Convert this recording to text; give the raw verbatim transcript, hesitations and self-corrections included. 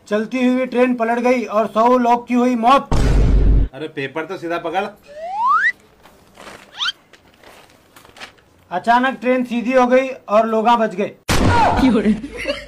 चलती हुई ट्रेन पलट गई और सौ लोग की हुई मौत। अरे पेपर तो सीधा पकड़। अचानक ट्रेन सीधी हो गई और लोग बच गए।